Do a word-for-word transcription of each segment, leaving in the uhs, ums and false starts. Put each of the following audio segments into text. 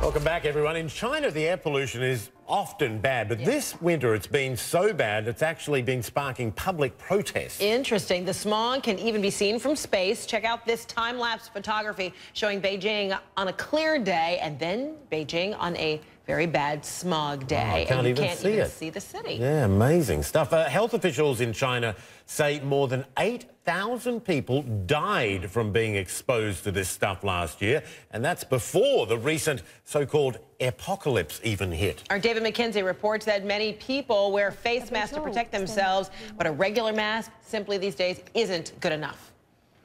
Welcome back, everyone. In China, the air pollution is often bad, but yeah. this winter it's been so bad it's actually been sparking public protests. Interesting. The smog can even be seen from space. Check out this time-lapse photography showing Beijing on a clear day and then Beijing on a very bad smog day. Oh, I can't and you even can't see even it. see the city. Yeah, amazing stuff. Uh, health officials in China say more than eight thousand people died from being exposed to this stuff last year, and that's before the recent so-called apocalypse even hit. Our David McKenzie reports that many people wear face masks to protect themselves, but a regular mask simply these days isn't good enough.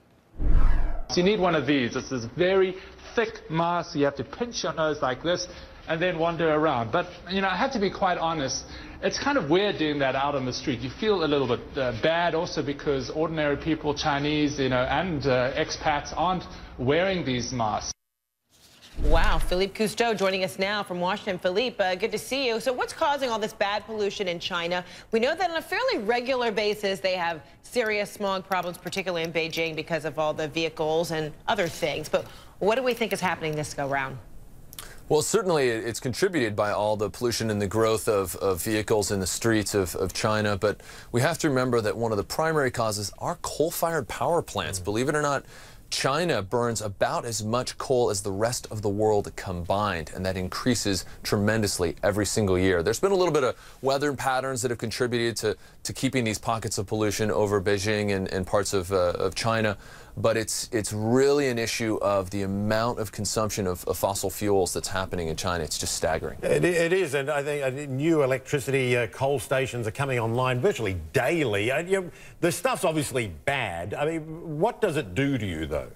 So you need one of these. It's this very thick mask. You have to pinch your nose like this and then wander around. But, you know, I have to be quite honest, it's kind of weird doing that out on the street. You feel a little bit uh, bad also because ordinary people, Chinese, you know, and uh, expats aren't wearing these masks. Wow, Philippe Cousteau joining us now from Washington. Philippe, uh, good to see you. So what's causing all this bad pollution in China? We know that on a fairly regular basis they have serious smog problems, particularly in Beijing because of all the vehicles and other things. But what do we think is happening this go round? Well, certainly it's contributed by all the pollution and the growth of, of vehicles in the streets of, of China. But we have to remember that one of the primary causes are coal-fired power plants. Mm. Believe it or not, China burns about as much coal as the rest of the world combined, and that increases tremendously every single year. There's been a little bit of weather patterns that have contributed to, to keeping these pockets of pollution over Beijing and, and parts of, uh, of China, but it's, it's really an issue of the amount of consumption of, of fossil fuels that's happening in China. It's just staggering. It, it is, and I think uh, new electricity uh, coal stations are coming online virtually daily. Uh, you know, the stuff's obviously bad. I mean, what does it do to you, though?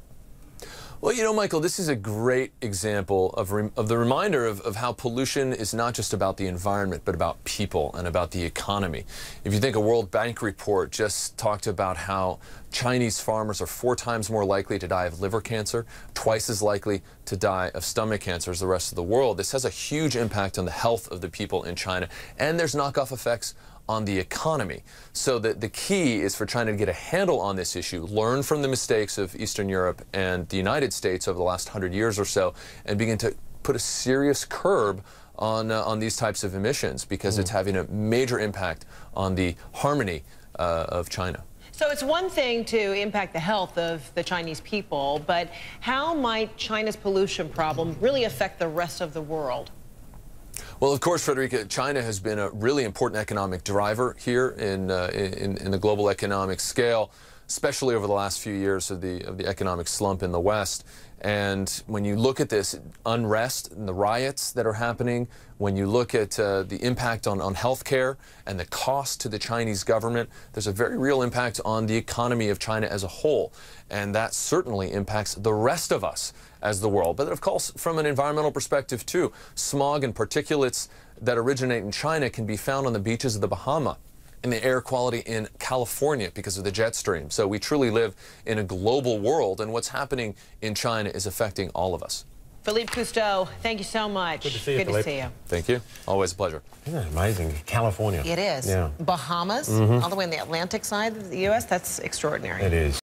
Well, you know, Michael, this is a great example of, re of the reminder of, of how pollution is not just about the environment, but about people and about the economy. If you think a World Bank report just talked about how Chinese farmers are four times more likely to die of liver cancer, twice as likely to die of stomach cancer as the rest of the world. This has a huge impact on the health of the people in China, and there's knockoff effects on the economy. So the, the key is for China to get a handle on this issue, learn from the mistakes of Eastern Europe and the United States over the last hundred years or so, and begin to put a serious curb on, uh, on these types of emissions, because mm. it's having a major impact on the harmony uh, of China. So it's one thing to impact the health of the Chinese people, but how might China's pollution problem really affect the rest of the world? Well, of course, Frederica, China has been a really important economic driver here in, uh, in, in the global economic scale, especially over the last few years of the, of the economic slump in the West. And when you look at this unrest and the riots that are happening, when you look at uh, the impact on, on health care and the cost to the Chinese government, there's a very real impact on the economy of China as a whole. And that certainly impacts the rest of us as the world. But of course, from an environmental perspective too, smog and particulates that originate in China can be found on the beaches of the Bahamas, in the air quality in California because of the jet stream. So we truly live in a global world, and what's happening in China is affecting all of us. Philippe Cousteau, thank you so much. Good to see you, Good Philippe. to see you. Thank you. Always a pleasure. Isn't that amazing? California. It is. Yeah. Bahamas, mm-hmm. all the way on the Atlantic side of the U S, that's extraordinary. It is.